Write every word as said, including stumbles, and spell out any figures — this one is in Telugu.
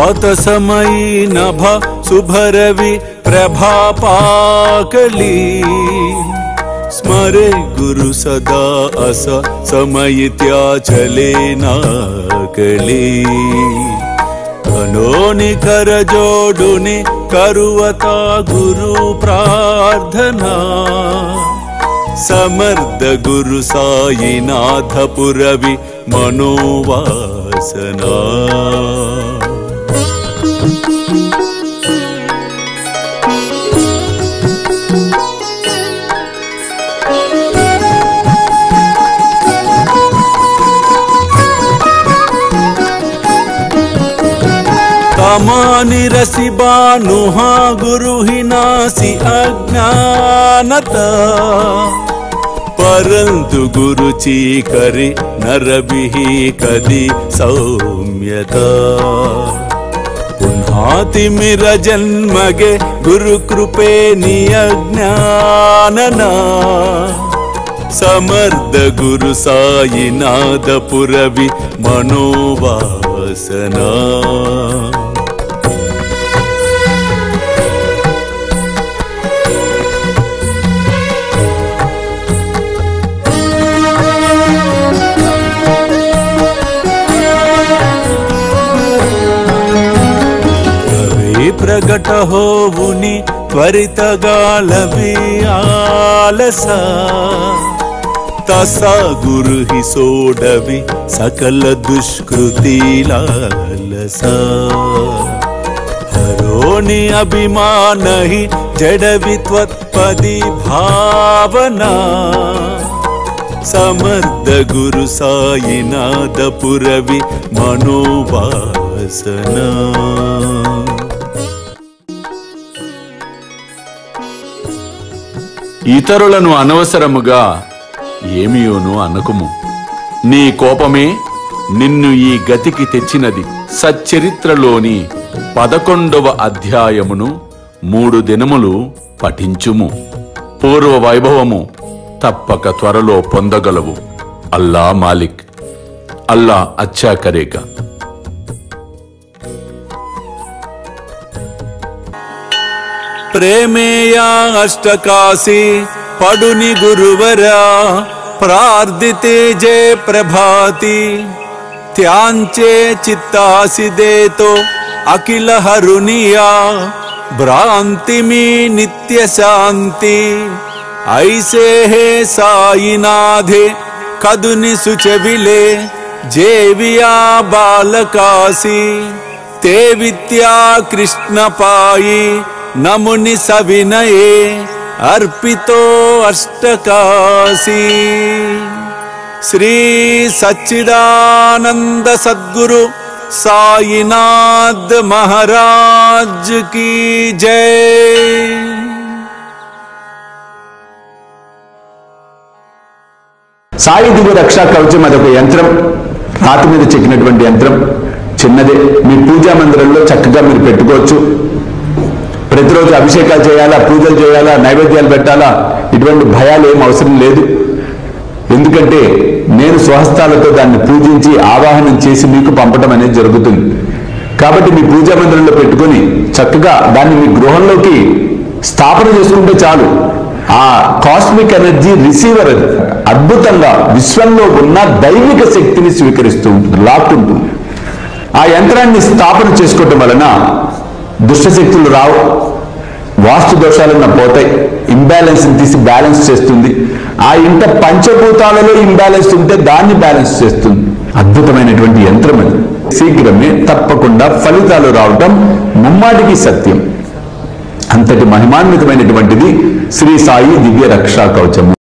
प्रात समयी नभ शुभरवि प्रभापाकली स्मरे गुरु सदा अस समयित्या चले नाकली कनोनि कर जोडुनि करुवता गुरु प्रार्थना समर्थ गुरु साईनाथ पुरवि मनोवासना तमानि रसि बानुहा गुरु ही नासी अज्ञानता परंतु गुरु चीकरि नरबिहि कदि सौम्यता पुन्हातिमिर जन्मगे गुरु कृपे नियज्ञानना समर्थ गुरु साईनाथ पुरवि मनोवासना प्रगट होवुनि त्वरित गालवि आलसा तसा गुरु ही सोडवि सकल दुष्कृति लालसा हरोनि अभिमान ही जडवि त्वत्पदि भावना समर्थ गुरु साईनाथ पुरवि मनोवासना ఇతరులను అనవసరముగా ఏమియోను అనకుము. నీ కోపమే నిన్ను ఈ గతికి తెచ్చినది. సచ్చరిత్రలోని పదకొండవ అధ్యాయమును మూడు దినములు పఠించుము. పూర్వ వైభవము తప్పక త్వరలో పొందగలవు. అల్లా మాలిక్. అల్లా అచ్చా కరేగా. प्रेमेया अष्टकाशी पडुनि गुरुवरा प्रार्थिते जय प्रभाती त्यांचे चित्तासि देतो अखिल हरुनिया भ्रांति में नित्य शांति ऐसे है साईनाथे कदुनि सुचविले जेविया बालकासी ते विद्या कृष्ण पाई नमुनि सविनये अर्पितो अष्टकाशी श्री सच्चिदानंद सद्गुरु साईनाथ महाराज की जय। సాయి దివ్య రక్షా కవచం అదొక యంత్రం. రాతి మీద చెక్కినటువంటి యంత్రం. చిన్నదే. మీ పూజా మందిరంలో చక్కగా మీరు పెట్టుకోవచ్చు. ప్రతిరోజు అభిషేకాలు చేయాలా, పూజలు చేయాలా, నైవేద్యాలు పెట్టాలా, ఇటువంటి భయాలు ఏం అవసరం లేదు. ఎందుకంటే నేను స్వహస్తాలతో దాన్ని పూజించి ఆవాహనం చేసి మీకు పంపడం అనేది జరుగుతుంది. కాబట్టి మీ పూజా మందిరంలో పెట్టుకొని చక్కగా దాన్ని మీ గృహంలోకి స్థాపన చేసుకుంటే చాలు. ఆ కాస్మిక్ ఎనర్జీ రిసీవర్ అది అద్భుతంగా విశ్వంలో ఉన్న దైవిక శక్తిని స్వీకరిస్తూ ఉంటుంది, లాక్కుంటుంది. ఆ యంత్రాన్ని స్థాపన చేసుకోవటం వలన దుష్టశక్తులు రావు, వాస్తు దోషాలన్న పోతాయి, ఇంబ్యాలెన్స్ తీసి బ్యాలెన్స్ చేస్తుంది. ఆ ఇంట పంచభూతాలలో ఇంబ్యాలెన్స్ ఉంటే దాన్ని బ్యాలెన్స్ చేస్తుంది. అద్భుతమైనటువంటి యంత్రం అది. శీఘ్రమే తప్పకుండా ఫలితాలు రావటం ముమ్మాటికి సత్యం. అంతటి మహిమాన్వితమైనటువంటిది శ్రీ సాయి దివ్య రక్షా కవచము.